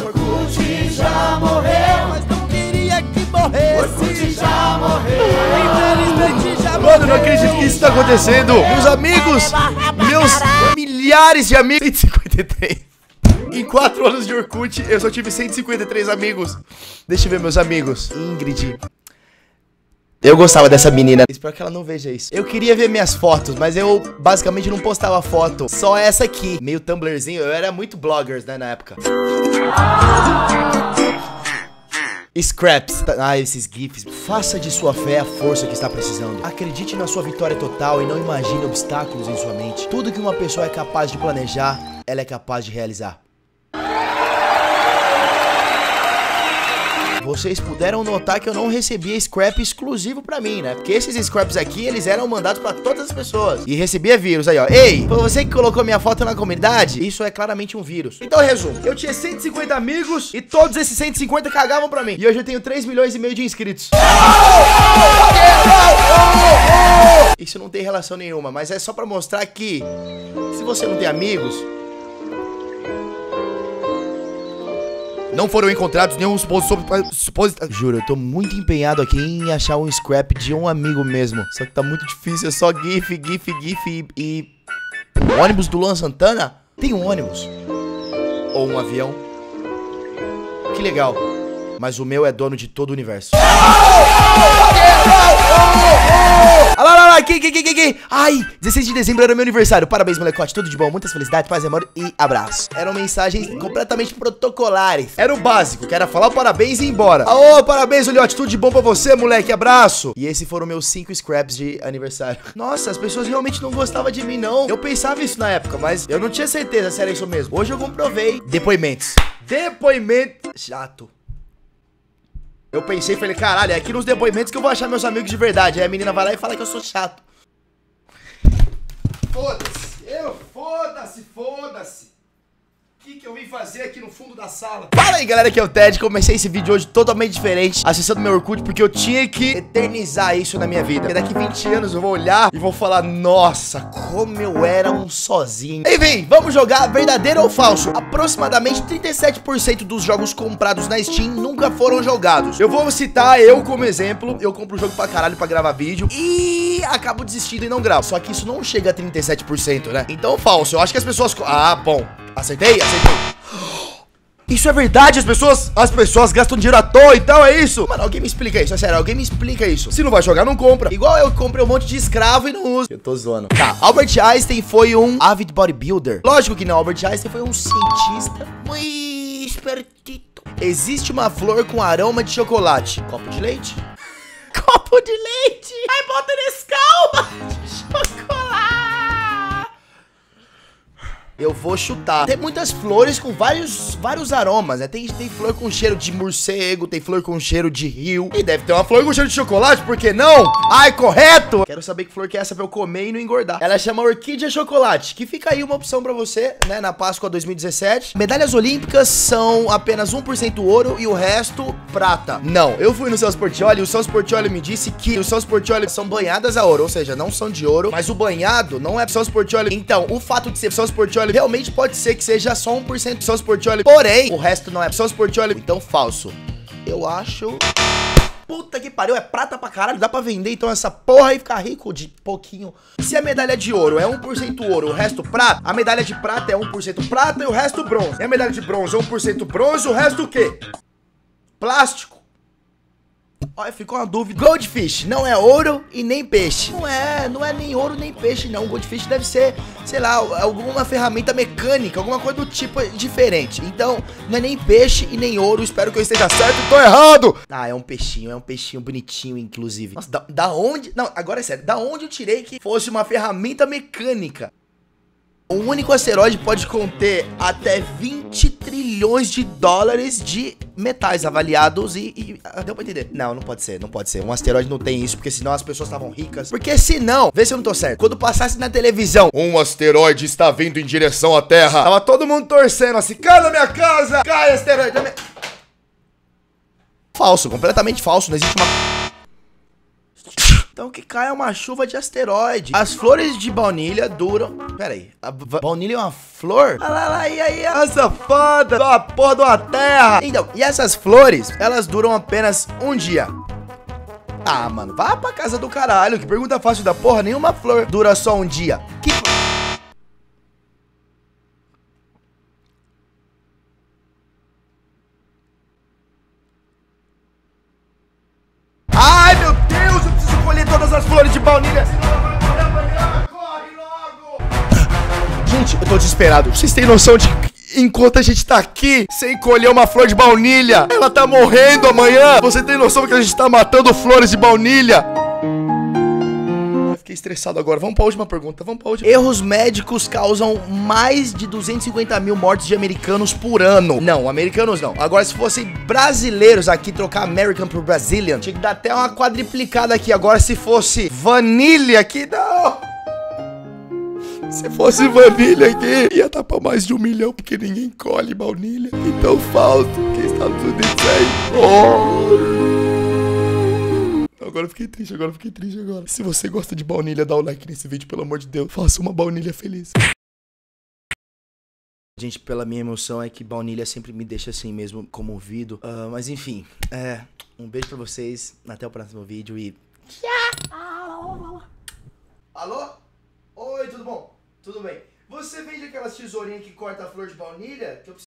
Orkut já morreu, mas não queria que morresse. Orkut já morreu, infelizmente já morreu. Mano, não acredito que isso tá acontecendo. Meus amigos, meus milhares de amigos. 153. Em 4 anos de Orkut, eu só tive 153 amigos. Deixa eu ver meus amigos. Ingrid. Eu gostava dessa menina. Espero que ela não veja isso. Eu queria ver minhas fotos, mas eu basicamente não postava foto. Só essa aqui. Meio Tumblrzinho. Eu era muito bloggers, né, na época. Scraps. Ah, esses GIFs. Faça de sua fé a força que está precisando. Acredite na sua vitória total e não imagine obstáculos em sua mente. Tudo que uma pessoa é capaz de planejar, ela é capaz de realizar. Vocês puderam notar que eu não recebia scrap exclusivo pra mim, né? Porque esses scraps aqui, eles eram mandados pra todas as pessoas. E recebia vírus aí, ó. Ei, foi você que colocou minha foto na comunidade? Isso é claramente um vírus. Então, resumo. Eu tinha 150 amigos e todos esses 150 cagavam pra mim. E hoje eu tenho 3 milhões e meio de inscritos. Isso não tem relação nenhuma, mas é só pra mostrar que se você não tem amigos, não foram encontrados nenhum supositório. Juro, eu tô muito empenhado aqui em achar um scrap de um amigo mesmo. Só que tá muito difícil, é só GIF e... O ônibus do Luan Santana? Tem um ônibus. Ou um avião. Que legal. Mas o meu é dono de todo o universo. Olha lá, aqui. Ai, 16 de dezembro era meu aniversário. Parabéns, molecote, tudo de bom, muitas felicidades, paz, amor e abraço. Eram mensagens completamente protocolares. Era o básico, que era falar parabéns e ir embora. Ô, parabéns, olhote, tudo de bom pra você, moleque, abraço. E esses foram meus 5 scraps de aniversário. Nossa, as pessoas realmente não gostavam de mim, não. Eu pensava isso na época, mas eu não tinha certeza se era isso mesmo. Hoje eu comprovei. Depoimentos. Depoimento chato. Eu pensei e falei, caralho, é aqui nos depoimentos que eu vou achar meus amigos de verdade. Aí a menina vai lá e fala que eu sou chato. Foda-se. O que eu vim fazer aqui no fundo da sala? Fala aí, galera, aqui é o Ted. Comecei esse vídeo hoje totalmente diferente, acessando meu Orkut, porque eu tinha que eternizar isso na minha vida. Porque daqui 20 anos eu vou olhar e vou falar, nossa, como eu era um sozinho. Enfim, vamos jogar verdadeiro ou falso. Aproximadamente 37% dos jogos comprados na Steam nunca foram jogados. Eu vou citar eu como exemplo. Eu compro o jogo pra caralho pra gravar vídeo e acabo desistindo e não gravo. Só que isso não chega a 37%, né? Então, falso. Eu acho que as pessoas... Ah, bom. Acertei. Isso é verdade, as pessoas gastam dinheiro à toa, então é isso? Mano, alguém me explica isso, é sério, alguém me explica isso. Se não vai jogar, não compra. Igual eu comprei um monte de escravo e não uso. Eu tô zoando. Tá, Albert Einstein foi um avid bodybuilder. Lógico que não, Albert Einstein foi um cientista muito espertito. Existe uma flor com aroma de chocolate. Copo de leite? Copo de leite? Aí bota Nescau de chocolate. Eu vou chutar. Tem muitas flores com vários aromas, né? Tem flor com cheiro de morcego, tem flor com cheiro de rio. E deve ter uma flor com cheiro de chocolate, por que não? Ai, correto! Quero saber que flor que é essa pra eu comer e não engordar. Ela chama orquídea chocolate, que fica aí uma opção pra você, né? Na Páscoa 2017. Medalhas olímpicas são apenas 1% ouro e o resto prata. Não, eu fui no Celso Portiolli e o Celso Portiolli me disse que os Celso Portiolli são banhadas a ouro, ou seja, não são de ouro, mas o banhado não é Celso Portiolli. Então, o fato de ser Celso Portiolli realmente pode ser que seja só 1% de Celso Portiolli, porém, o resto não é Celso Portiolli, então falso. Eu acho... Puta que pariu, é prata pra caralho, dá pra vender então essa porra e ficar rico de pouquinho. Se a medalha de ouro é 1% ouro, o resto prata, a medalha de prata é 1% prata e o resto bronze. E a medalha de bronze é 1% bronze, o resto o quê? Plástico. Olha, ficou uma dúvida. Goldfish não é ouro e nem peixe. Não é nem ouro nem peixe, não. Goldfish deve ser, sei lá, alguma ferramenta mecânica, alguma coisa do tipo diferente. Então, não é nem peixe e nem ouro. Espero que eu esteja certo e tô errado. Ah, é um peixinho bonitinho, inclusive. Nossa, da onde? Não, agora é sério. Da onde eu tirei que fosse uma ferramenta mecânica? O único asteroide pode conter até 20 trilhões de dólares de metais avaliados e deu pra entender? Não pode ser. Um asteroide não tem isso, porque senão as pessoas estavam ricas. Porque senão, vê se eu não tô certo, quando passasse na televisão, um asteroide está vindo em direção à Terra, tava todo mundo torcendo assim, cai na minha casa, cai asteroide na minha... Falso, completamente falso, não existe uma... Então que caia uma chuva de asteroide. As flores de baunilha duram... Pera aí, a baunilha é uma flor? Olha lá, e aí, a safada da porra de uma terra. Então, e essas flores, elas duram apenas um dia. Ah, mano, vá pra casa do caralho. Que pergunta fácil da porra. Nenhuma flor dura só um dia. Que... Ai, meu Deus, eu preciso colher todas as flores de baunilha. Senão ela vai morrer amanhã. Corre logo. Gente, eu tô desesperado. Vocês têm noção de... Enquanto a gente tá aqui, sem colher uma flor de baunilha, ela tá morrendo amanhã. Você tem noção que a gente tá matando flores de baunilha? Eu fiquei estressado agora. Vamos pra última pergunta, vamos pra última. Erros médicos causam mais de 250 mil mortes de americanos por ano. Não, americanos não. Agora, se fossem brasileiros aqui, trocar American por Brazilian, tinha que dar até uma quadriplicada aqui. Agora, se fosse vanilha aqui, não. Se fosse vanilha aqui, ia estar pra mais de 1 milhão, porque ninguém colhe baunilha. Então falta que Estados Unidos aí. Oh. Agora eu fiquei triste, agora. Se você gosta de baunilha, dá o like nesse vídeo, pelo amor de Deus. Faça uma baunilha feliz. Gente, pela minha emoção é que baunilha sempre me deixa assim mesmo, comovido. Mas enfim, um beijo pra vocês. Até o próximo vídeo e... Alô? Oi, tudo bom? Tudo bem. Você vende aquelas tesourinhas que corta a flor de baunilha? Que eu preciso...